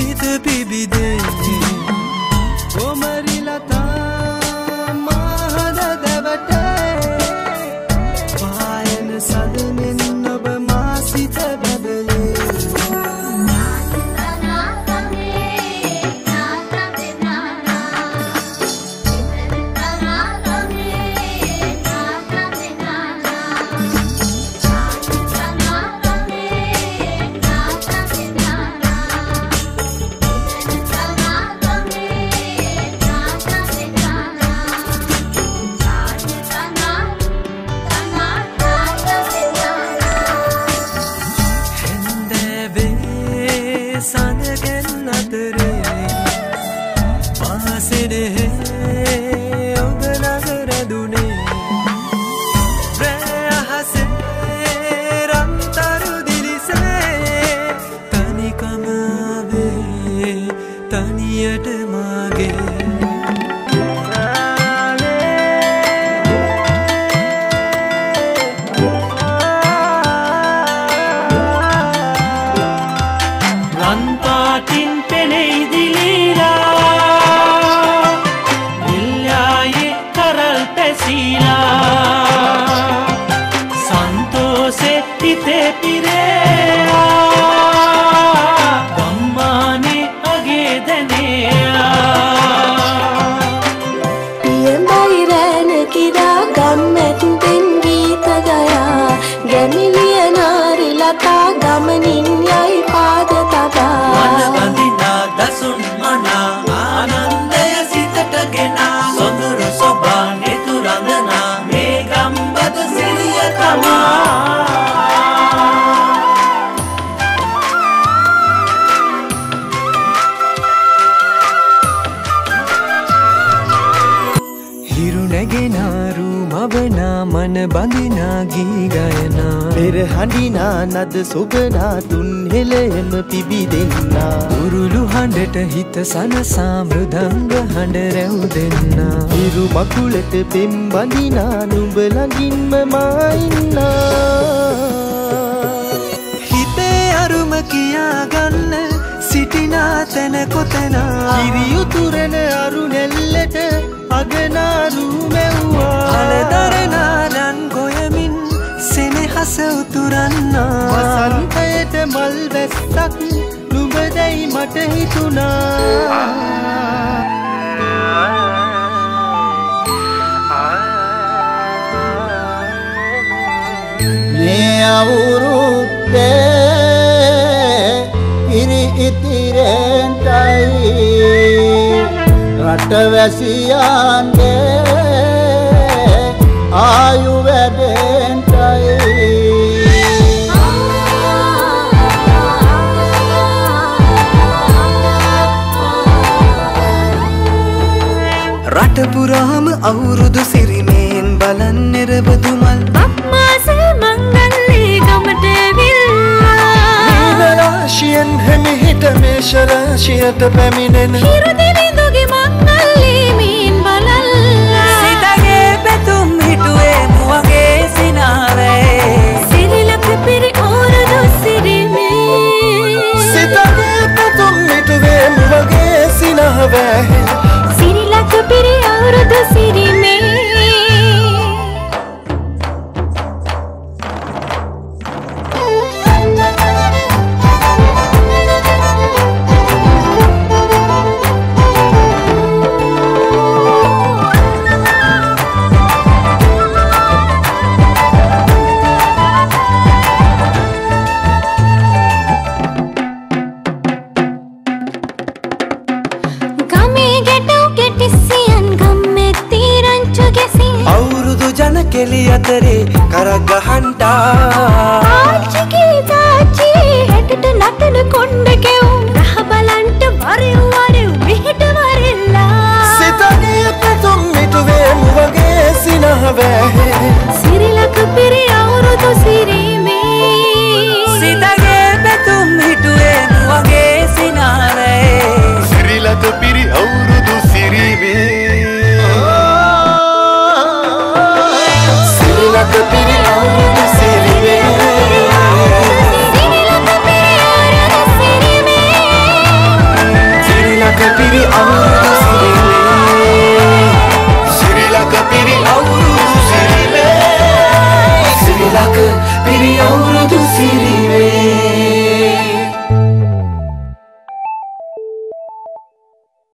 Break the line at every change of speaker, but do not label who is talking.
හිත පිබිදේ කොමරි ලතා මහද දැවටේ පායන සදනෙන් ඔබ මා සිත බබලේ සඳගෙන අතරේ පාසෙනේ ඔබ නගර දුනේ රැහසේ රන්තරු දිලිසේ තනිකම ආවේ තනියට මාගේ
රන්පාටින් පෙනෙයිදි ලීලා නිල්යායේ කරල් පැසීලා සන්තෝෂෙ හිතේ පිරේලා ගම්මානේ අගේ දැනේලා
පියඹයි රැන කිරා ගම්මැත්තෙන් ගීත ගයා ගැමිලිය නාරි ලතා ගමනින් යයි පාද
මන බඳිනා දසුන් මනා ආනන්දය සිතට ගෙනා සොඳුරු සොබා නෙතු රඳනා මේ ගම්බද සිරිය තමා
හිරු නැගෙනාරු මවනා මන බඳිනා ගී ගයනා පෙර හඬිනා නද සොබනා තුන් හෙළෙම පිබිදෙන්නා උරුළු හඬට හිත සනසා මෘදංග හඬ රැව් දෙන්නා හිරු මකුලට පෙම් බඳිනා නුඹ ළඟින්ම මා ඉන්නා හිතේ අරුම කියාගන්න සිටිනා තැන කොතනා කිරි උතුරන අරු නැල්ලට අගනාරු මෙව්වා අලදරනා රන් ගොයමින් සෙනෙහස උතුරන්නා වසන්තයට මල් වැස්සක් නුඹ දැයි මට හිතුණා
මේ අවුරුද්දේ ඉරි ඉතිරෙන්ටයි රටවැසියන්ගේ ආයු වැඩෙන්ටයි
රට පුරාම අවුරුදු සිරිමෙන් බලන් නිරබදු මල්
අප්මාසේ මංගල්ලේ ගමට ඇවිල්ලා
රාශියෙන් හැමිහිට මේෂ රාශියට පැමිණෙන
හිරු දිවිඳුගේ මංගල්ලේ මීන් බලල්ලා
සිතගේ පැතුම් හිටුවේ මුවගේ සිනාවේ
සිරිලක පිරි ඕරදු සිරිමේ
සිතගේ පැතුම් හිටුවේ මුවගේ සිනාවේ
සිරිලක පිරි ඕරදු සිරිමේ
කෙලි අතරේ කරක් ගහන්ටා
ආච්චිගේ තාච්චි හැටට නටන කොන්න